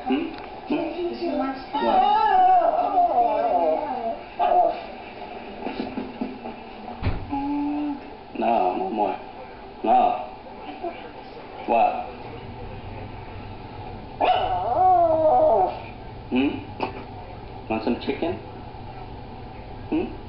Hmm? Hmm? What? No, no more. No. What? Hmm? Want some chicken? Hmm?